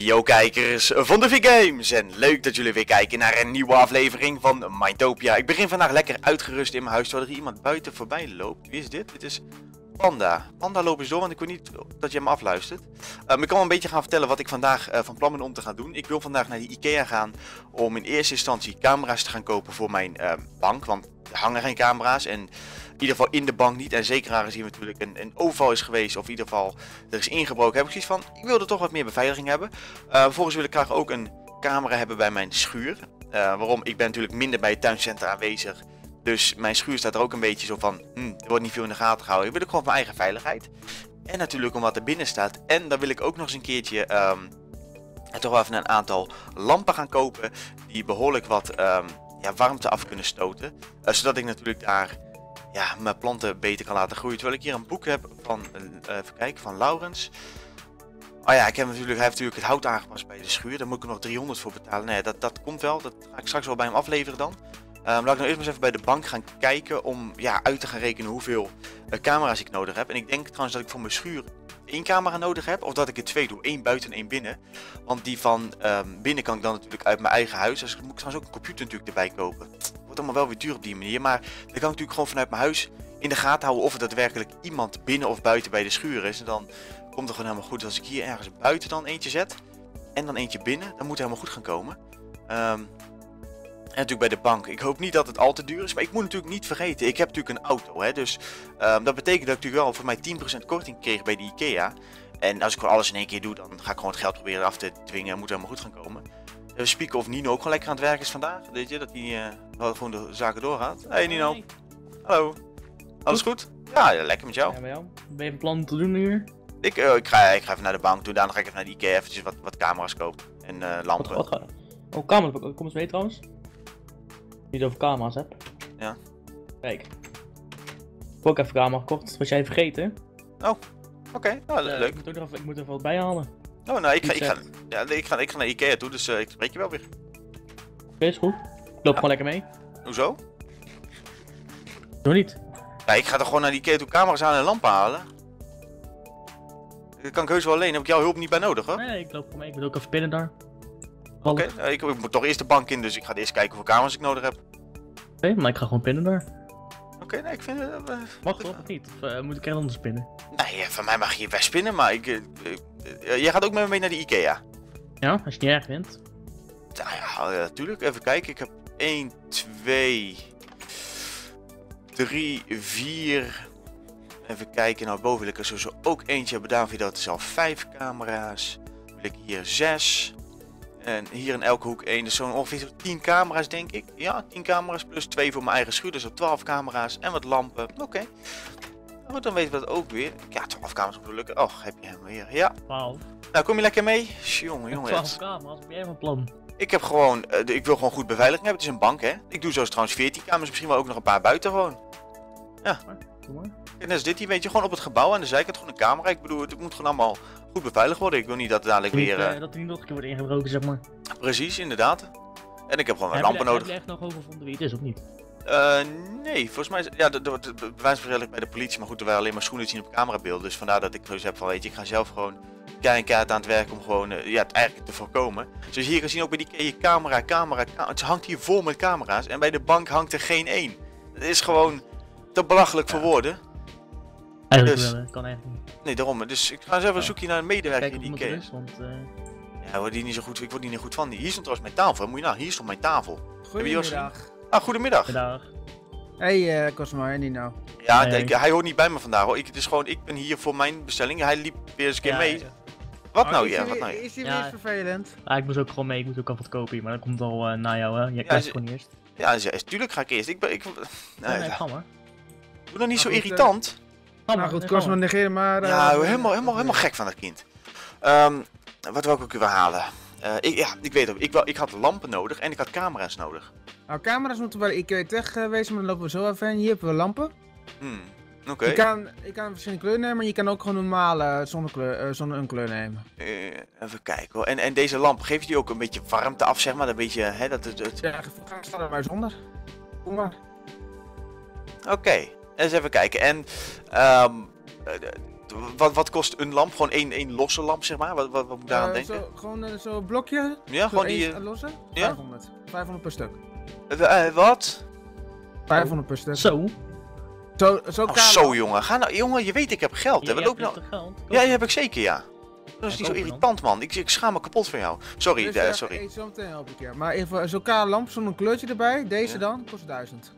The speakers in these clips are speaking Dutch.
Yo kijkers van de V-Games en leuk dat jullie weer kijken naar een nieuwe aflevering van Mindtopia. Ik begin vandaag lekker uitgerust in mijn huis terwijl er iemand buiten voorbij loopt. Wie is dit? Dit is Panda. Panda, loop eens door, want ik wil niet dat je me afluistert. Ik kan wel een beetje gaan vertellen wat ik vandaag van plan ben om te gaan doen. Ik wil vandaag naar de IKEA gaan om in eerste instantie camera's te gaan kopen voor mijn bank, want er hangen geen camera's en in ieder geval in de bank niet. En zeker aangezien natuurlijk een overval is geweest, of in ieder geval er is ingebroken, heb ik zoiets van, ik wilde toch wat meer beveiliging hebben. Vervolgens wil ik graag ook een camera hebben bij mijn schuur. Waarom? Ik ben natuurlijk minder bij het tuincentrum aanwezig. Dus mijn schuur staat er ook een beetje zo van, er wordt niet veel in de gaten gehouden. Ik wil ook gewoon mijn eigen veiligheid. En natuurlijk om wat er binnen staat. En dan wil ik ook nog eens een keertje toch wel even een aantal lampen gaan kopen. Die behoorlijk wat warmte af kunnen stoten. Zodat ik natuurlijk daar mijn planten beter kan laten groeien. Terwijl ik hier een boek heb van, even kijken, van Laurens. Oh ja, hij heeft natuurlijk het hout aangepast bij de schuur. Daar moet ik er nog 300 voor betalen. Nee, dat komt wel. Dat ga ik straks wel bij hem afleveren dan. Laat ik nou eerst maar eens even bij de bank gaan kijken om uit te gaan rekenen hoeveel camera's ik nodig heb. En ik denk trouwens dat ik voor mijn schuur 1 camera nodig heb. Of dat ik er 2 doe. 1 buiten en 1 binnen. Want die van binnen kan ik dan natuurlijk uit mijn eigen huis. Dus moet ik trouwens ook een computer natuurlijk erbij kopen. Wordt allemaal wel weer duur op die manier. Maar dan kan ik natuurlijk gewoon vanuit mijn huis in de gaten houden of er daadwerkelijk iemand binnen of buiten bij de schuur is. En dan komt het gewoon helemaal goed. Als ik hier ergens buiten dan eentje zet en dan eentje binnen, dan moet het helemaal goed gaan komen. En natuurlijk bij de bank. Ik hoop niet dat het al te duur is. Maar ik moet natuurlijk niet vergeten. Ik heb natuurlijk een auto. Hè, dus dat betekent dat ik natuurlijk wel voor mij 10% korting kreeg bij de IKEA. En als ik gewoon alles in één keer doe, dan ga ik gewoon het geld proberen af te dwingen. Moet helemaal goed gaan komen. We spieken of Nino ook gewoon lekker aan het werk is vandaag. Weet je, dat hij wel gewoon de zaken doorgaat. Hey Nino. Hey. Hallo. Alles goed? Ja, lekker met jou. Ja, bij jou. Ben je van plan te doen hier? Ik ga even naar de bank toe. Daarna ga ik even naar de IKEA eventjes wat camera's kopen. En lampen. Oh, camera's. Kom eens mee trouwens. Niet over camera's heb. Ja. Kijk. Ik heb ook even camera gekocht. Was jij vergeten? Oh, oké. Nou, leuk. Ik moet er wat bij halen. Oh, nou, ik ga naar IKEA toe, dus ik spreek je wel weer. Oké, is goed. Ik loop gewoon lekker mee. Hoezo? Doe niet. Ja, ik ga toch gewoon naar IKEA toe camera's aan en lampen halen? Dat kan ik heus wel alleen, heb ik jouw hulp niet bij nodig hoor. Nee, ik loop gewoon mee. Ik moet ook even pinnen daar. Oké, ik moet toch eerst de bank in, dus ik ga eerst kijken hoeveel camera's ik nodig heb. Oké, maar ik ga gewoon pinnen daar. Oké, nee, ik vind het... Mag toch of niet? Of moet ik er anders pinnen? Nee, van mij mag je best spinnen, maar jij gaat ook met me mee naar de IKEA. Ja, als je het niet erg vindt. Nou ja, natuurlijk. Even kijken. Ik heb 1, 2, 3, 4. Even kijken. Nou, boven wil ik er sowieso ook eentje hebben. Daarvoor dat is al 5 camera's. Dan wil ik hier 6. En hier in elke hoek 1. Dus zo'n ongeveer 10 camera's, denk ik. Ja, 10 camera's plus 2 voor mijn eigen schuur. Dus op 12 camera's en wat lampen. Oké. Nou, dan weten we dat ook weer. Ja, 12 camera's moet lukken. Oh, heb je hem weer. Ja. 12. Nou, kom je lekker mee? Jongen. 12 camera's, heb jij van plan? Ik heb gewoon, ik wil gewoon goed beveiliging hebben. Het is een bank, hè. Ik doe zo trouwens 14 kamers, misschien wel ook nog een paar buiten gewoon. Ja. Doe maar. En dat is dit hier, weet je, gewoon op het gebouw aan de zijkant gewoon een camera. Ik bedoel, het moet gewoon allemaal goed beveiligd worden. Ik wil niet dat het dadelijk weer... dat er niet nog een keer wordt ingebroken, zeg maar. Precies, inderdaad. En ik heb gewoon wat lampen nodig. Heb je echt nog over gevonden wie het is, of niet? Nee, volgens mij is er wordt bewijsverstelling bij de politie, maar goed, er waren alleen maar schoenen zien op camerabeelden. Dus vandaar dat ik zoiets heb van, weet je, ik ga zelf gewoon kaart aan het werk om gewoon het eigenlijk te voorkomen. Zoals je hier kan zien ook bij die camera. Het hangt hier vol met camera's en bij de bank hangt er geen één. Het is gewoon te belachelijk voor woorden. Eigenlijk wel, kan echt niet. Nee, daarom. Dus ik ga eens even een zoekje naar een medewerker Kijk, in die IKEA. Ja, word die niet zo goed, ik word niet goed van die. Hier stond trouwens mijn tafel, moet je nou, hier stond mijn tafel. Goedemiddag. Goedemiddag. Goedendag. Hey Cosmo en Nino. Ja, hij hoort niet bij me vandaag hoor. Het is gewoon, ik ben hier voor mijn bestelling. Hij liep weer eens een keer mee. Ja. Wat nou? Is hij weer vervelend? Ja, ik moest ook gewoon mee. Ik moet ook al wat kopen hier, maar dat komt al na jou, hè? Jij krijgt het gewoon eerst. Ja, tuurlijk ga ik eerst. Nee, ga maar. Doe dan niet zo irritant. Nou goed, Cosmo, negeer maar. Ja, helemaal gek van dat kind. Wat wil ik ook weer halen? Ik weet het. Ik had lampen nodig en ik had camera's nodig. Nou, camera's moeten bij de IKEA Tech wezen, maar dan lopen we zo even heen. Hier hebben we lampen. Oké. Je kan verschillende kleuren nemen, maar je kan ook gewoon normale zonder een kleur nemen. Even kijken hoor. En deze lamp, geeft die ook een beetje warmte af, zeg maar? Een beetje, hè? Ja, ga er maar zonder. Kom maar. Oké. Eens even kijken. En Wat kost een lamp? Gewoon één losse lamp, zeg maar? Wat moet ik daar aan denken? Gewoon zo'n blokje. Ja, gewoon die... losse? Ja? 500. 500 per stuk. Wat? 500 per stuk. Zo. Zo Oh, zo jongen. Ga nou, jongen, je weet ik heb geld. Hè? We lopen nou... Geld. Ja, die heb ik zeker, ja. Dat is niet zo koop irritant, man. Ik schaam me kapot van jou. Sorry, sorry. Ik zo meteen help ik je. Maar even zo'n kale lamp, zo'n kleurtje erbij. Deze dan, kost 1000.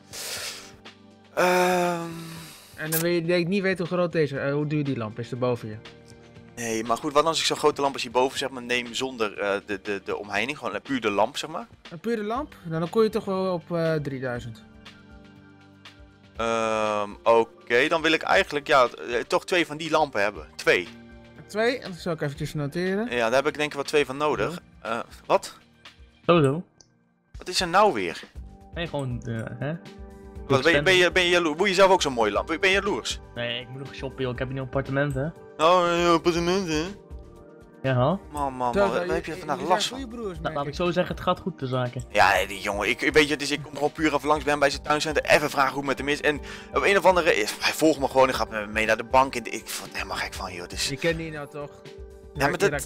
En dan weet ik niet weten hoe groot deze, hoe duur die lamp is, erboven je. Nee, maar goed, wat als ik zo'n grote lamp als hierboven zeg maar neem zonder de omheining, gewoon puur de lamp zeg maar? Een pure lamp? Nou, dan kom je toch wel op 3000. Oké, dan wil ik eigenlijk ja, toch 2 van die lampen hebben. 2. 2, en dat zal ik eventjes noteren. Ja, daar heb ik denk ik wel 2 van nodig. Wat? Zo. Wat is er nou weer? Nee, gewoon, hè? Wat, ben je jaloers? Moet je zelf ook zo'n mooie lamp? Ben je jaloers? Nee, ik moet nog shoppen, joh. Ik heb hier een appartement, hè? Oh, appartementen. Ja. Man, waar heb je vandaag last van? Nou, laat ik zo zeggen, het gaat goed de zaken. Ja, nee, die jongen, weet je, dus ik kom gewoon puur even langs bij zijn tuincentrum, even vragen hoe het met hem is. En op een of andere, hij volgt me gewoon en gaat met me mee naar de bank. En ik vond het helemaal gek van, joh. Dus... Je kent die nou toch? Ja, maar dat...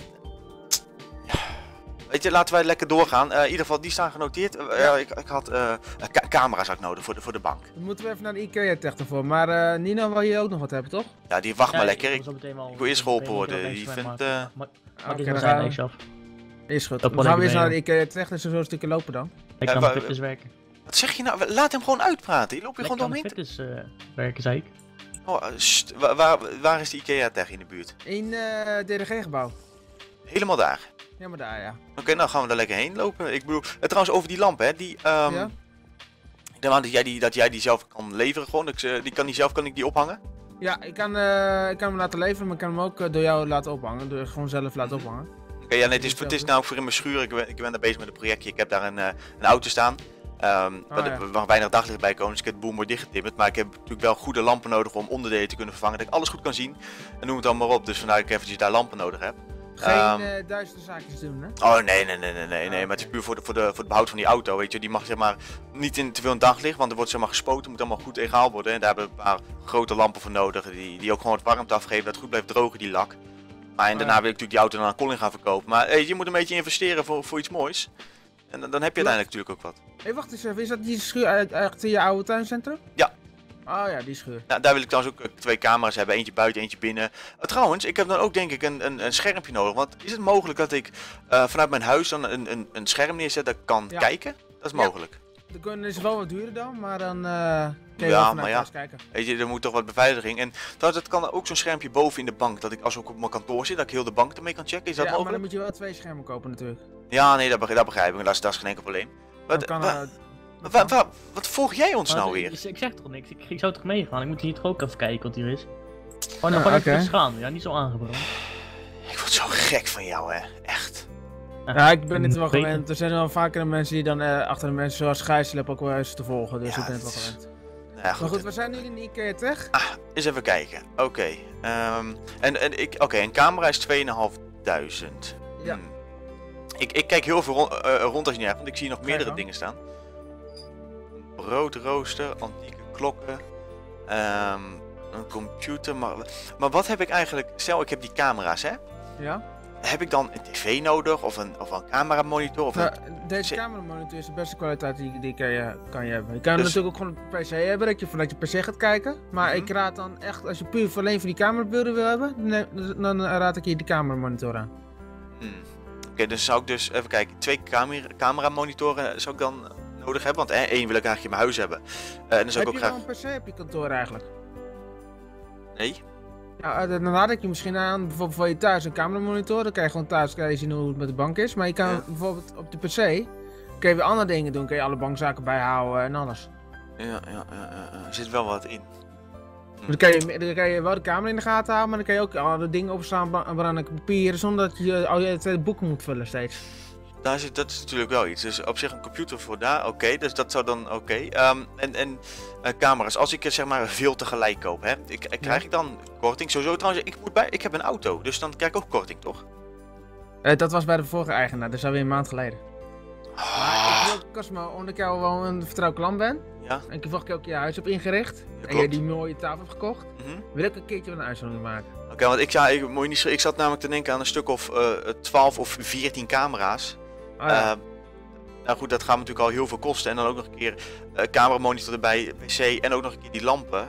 Weet je, laten wij lekker doorgaan. In ieder geval, die staan genoteerd. Ik had camera's ook nodig voor de bank. Dan moeten we even naar de IKEA tech ervoor. Maar Nino wil hier ook nog wat hebben, toch? Ja, die wacht maar lekker. Ik wil eerst geholpen worden. Die vindt... Maar dit zijn niks af. Is goed. Dan gaan we eens naar de IKEA tech en zo een stukje lopen dan. Ik ga met fitness werken. Wat zeg je nou? Laat hem gewoon uitpraten. Je loopt hier gewoon doorheen. Ik ga met fitness werken, zei ik. Oh, waar is de IKEA tech in de buurt? In DDG-gebouw. Helemaal daar? Helemaal daar, ja. Oké, nou gaan we daar lekker heen lopen. Ik bedoel, trouwens over die lamp, hè. Die, ja? Ik denk aan dat jij die zelf kan leveren gewoon. Kan ik die ophangen? Ja, ik kan hem laten leveren, maar ik kan hem ook door jou laten ophangen. Door gewoon zelf laten ophangen. Oké, ja, nee, het is nou voor in mijn schuur. Ik ben daar bezig met een projectje. Ik heb daar een auto staan. Er mag weinig daglicht bij komen, dus ik heb de boel mooi dichtgetimmerd. Maar ik heb natuurlijk wel goede lampen nodig om onderdelen te kunnen vervangen. Dat ik alles goed kan zien. En noem het dan maar op. Dus vandaar dat ik eventjes daar lampen nodig heb. Geen duistere zaakjes doen, hè? Oh, nee. Maar het is puur voor het behoud van die auto, weet je. Die mag zeg maar niet in te veel in daglicht, want er wordt zeg maar gespoten. Moet allemaal goed egaal worden. En daar hebben we een paar grote lampen voor nodig. Die ook gewoon wat warmte afgeven, dat het goed blijft drogen, die lak. Maar en daarna wil ik natuurlijk die auto dan aan Colin gaan verkopen. Maar je moet een beetje investeren voor iets moois. En dan heb je uiteindelijk natuurlijk ook wat. Hé, wacht eens even. Is dat die schuur uit je oude tuincentrum? Ja. Oh ja, die schuur. Nou, daar wil ik trouwens ook 2 camera's hebben. Eentje buiten, eentje binnen. Trouwens, ik heb dan ook denk ik een schermpje nodig. Want is het mogelijk dat ik vanuit mijn huis dan een scherm neerzet dat ik kan kijken? Dat is mogelijk. Dan is het wel wat duurder dan, maar dan kun je ja, wel vanuit huis kijken. Weet je, er moet toch wat beveiliging. En trouwens, dat kan ook zo'n schermpje boven in de bank. Dat ik als ik op mijn kantoor zit, dat ik heel de bank ermee kan checken. Is dat mogelijk? Maar dan moet je wel 2 schermen kopen natuurlijk. Ja, nee, dat begrijp ik. Dat is geen enkel probleem. Wat volg jij ons nou weer? Ik zeg toch niks, ik zou toch meegaan. Ik moet hier toch ook even kijken wat hier is. Gewoon even gaan, ja, niet zo aangebrand. Ik word zo gek van jou, hè. Echt. Ja, ik ben het wel gewend. Er zijn wel vaker mensen die dan achter de mensen zoals Gijsel ook wel eens te volgen. Dus ik ben het wel gewend. Ja, goed. Maar goed, we zijn nu in de IKEA tech. Eens even kijken. Oké. Een camera is 2500. Ja. Ik kijk heel veel rond als je niet hebt, want ik zie nog meerdere dingen staan. Broodrooster, antieke klokken, een computer, maar wat heb ik eigenlijk, stel ik heb die camera's, hè? Ja. Heb ik dan een tv nodig of een cameramonitor? Deze cameramonitor is de beste kwaliteit die kan je hebben. Je kan natuurlijk ook gewoon een PC hebben, dat je vanuit je PC gaat kijken. Maar ik raad dan echt, als je puur alleen voor die camerabeelden wil hebben, dan raad ik je die cameramonitoren aan. Oké, dus zou ik dus, even kijken, 2 cameramonitoren zou ik dan nodig hebben? Want 1 wil ik eigenlijk in mijn huis hebben. En dan zou heb ik je ook wel een PC op je kantoor eigenlijk? Nee. Ja, dan raad ik je misschien aan, bijvoorbeeld voor je thuis een cameramonitor. Dan kan je gewoon thuis zien hoe het met de bank is. Maar je kan bijvoorbeeld op de PC, kun je weer andere dingen doen. Kun je alle bankzaken bijhouden en alles. Ja. Er zit wel wat in. Dan kan je wel de camera in de gaten houden, maar dan kan je ook alle dingen opslaan, branden papieren, zonder dat je al je 2 boeken moet vullen steeds. Dat is natuurlijk wel iets. Dus op zich een computer voor daar, oké. Dus dat zou dan oké. En camera's, als ik zeg maar veel tegelijk koop, hè, krijg ik dan korting? Sowieso trouwens, ik heb een auto, dus dan krijg ik ook korting, toch? Dat was bij de vorige eigenaar, dat is alweer een maand geleden. Cosmo, omdat ik jou wel een vertrouwd klant ben. Ja. En ik vorige keer ook je huis heb ingericht. Ja, en je die mooie tafel hebt gekocht. Mhm. Wil ik een keertje een uitzondering maken. Oké, want ik zat namelijk te denken aan een stuk of 12 of 14 camera's. Oh, ja. Nou goed, dat gaat natuurlijk al heel veel kosten. En dan ook nog een keer cameramonitor erbij, PC en ook nog een keer die lampen.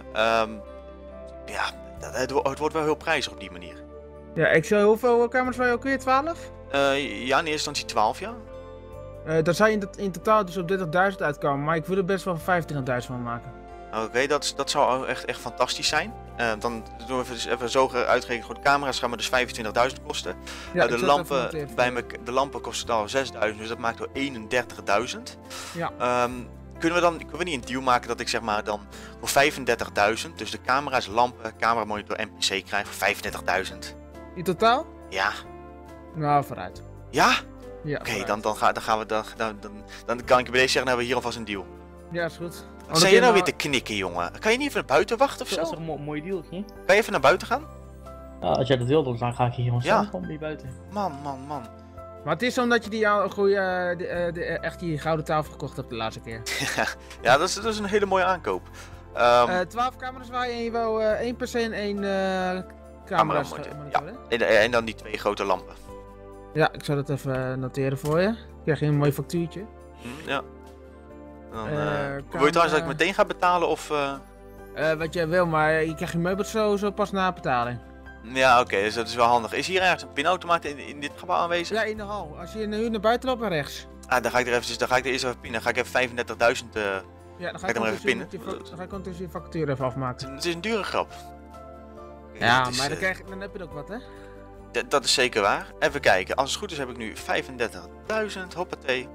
Ja, het wordt wel heel prijzig op die manier. Ja, ik zou hoeveel camera's wil je ook weer? 12? Ja, in eerste instantie 12, ja. Dan zou je in totaal dus op 30.000 uitkomen. Maar ik wil er best wel 25.000 van maken. Oké, dat zou echt fantastisch zijn. Dan doen we even zo uitgerekend. Goed, de camera's gaan me dus 25.000 kosten. Ja, de lampen kosten al 6.000, dus dat maakt wel 31.000. Ja. Kunnen we niet een deal maken dat ik zeg maar dan voor 35.000, dus de camera's, lampen, cameramonitor en PC krijg voor 35.000? In totaal? Ja. Nou, vooruit. Ja? Ja, Oké, dan kan ik bij deze zeggen, dan hebben we hier alvast een deal. Ja, is goed. Wat zijn je nou weer te knikken, jongen? Kan je niet even naar buiten wachten of zo? Dat is toch een mooi dealtje? Kan je even naar buiten gaan? Ja, als jij dat wil, dan ga ik hier gewoon staan, Ja. gewoon niet buiten. Man. Maar het is omdat je die echt die gouden tafel gekocht hebt de laatste keer. Ja, dat is een hele mooie aankoop. 12 camera's waar je en je wil 1 PC en 1 camera monitor, hè? En dan die 2 grote lampen. Ja, ik zal dat even noteren voor je. Krijg je een mooi factuurtje. Ja. Dan, camera- wil je trouwens dat ik meteen ga betalen of... Wat jij wil, maar je krijgt je meubels zo pas na betaling. Ja, oké, dus dat is wel handig. Is hier ergens een pinautomaat in dit gebouw aanwezig? Ja, in de hal. Als je nu naar buiten loopt, naar rechts. Ah, dan ga ik er eerst even pinnen. Dan ga ik even 35.000... Ja, dan Ga ik hem even pinnen? Dan ga ik ondertussen je factuur even afmaken. Het is een dure grap. Oké, Ja, dat is, maar dan heb je ook wat, hè? dat is zeker waar. Even kijken. Als het goed is heb ik nu 35.000. Hoppatee.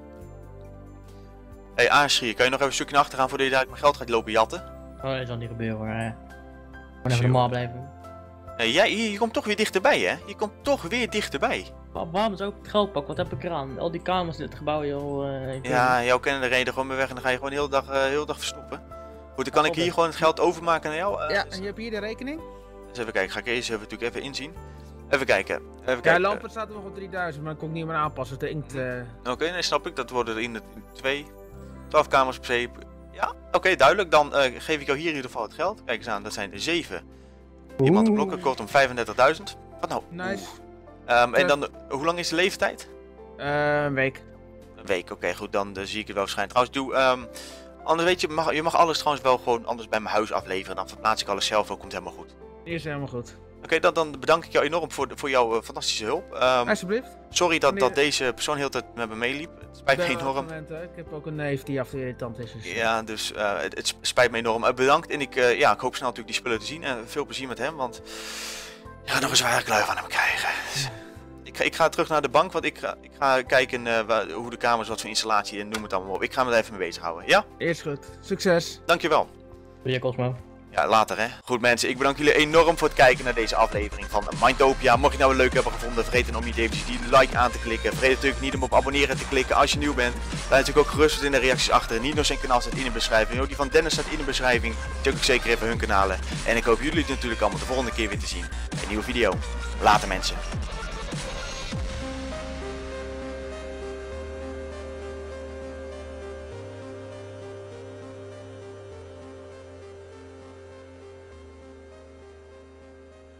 Hé, Aaschier, kan je nog even een stukje naar achter gaan voordat je daar mijn geld gaat lopen jatten? Oh, dat zal niet gebeuren hoor. Gewoon Zo. even normaal blijven. Je komt toch weer dichterbij, hè? Je komt toch weer dichterbij. Waarom is ook het geld pakken? Wat heb ik eraan? Al die kamers in het gebouw, joh. Ja, jou kennen de reden gewoon weer weg en dan ga je gewoon de hele dag verstoppen. Goed, dan kan ik hier gewoon het geld overmaken naar jou. Ja, en je hebt hier de rekening? Dus even kijken, ga ik eerst natuurlijk even inzien. Even kijken. Ja, lampen staat er nog op 3000, maar dat kon ik niet meer aanpassen. De inkt. Oké, nee, snap ik. Dat worden er in de 12 kamers per se. Ja, oké, duidelijk. Dan geef ik jou hier in ieder geval het geld. Kijk eens aan, dat zijn 7 diamantenblokken, kortom 35.000. Wat nou? Nice. En dan, hoe lang is de leeftijd? Een week. Een week, oké, goed, dan zie ik het wel waarschijnlijk. Trouwens, anders weet je mag alles trouwens wel gewoon anders bij mijn huis afleveren. Dan verplaats ik alles zelf, ook komt helemaal goed. Is helemaal goed. Oké, dan bedank ik jou enorm voor jouw fantastische hulp. Alsjeblieft. Sorry dat deze persoon heel de tijd met me meeliep. Het spijt me enorm. Ik heb ook een neef die irritant is. Dus. Ja, dus het spijt me enorm. Bedankt en ik hoop snel natuurlijk die spullen te zien. En veel plezier met hem, want je gaat nog een zware kluif aan hem krijgen. Dus, ik ga terug naar de bank, want ik ga kijken hoe de kamers, wat voor installatie en noem het allemaal op. Ik ga me er even mee bezighouden, ja? Eerst goed. Succes. Dankjewel. Doe je Cosmo. Ja, later hè. Goed mensen, ik bedank jullie enorm voor het kijken naar deze aflevering van Mindtopia. Mocht je nou leuk hebben gevonden, vergeet dan om je eventjes die like aan te klikken. Vergeet natuurlijk niet om op abonneren te klikken als je nieuw bent. Laat natuurlijk ook gerust wat in de reacties achter. Nino zijn kanaal staat in de beschrijving. Ook die van Dennis staat in de beschrijving. Check ook zeker even hun kanalen. En ik hoop jullie natuurlijk allemaal de volgende keer weer te zien bij een nieuwe video. Later mensen.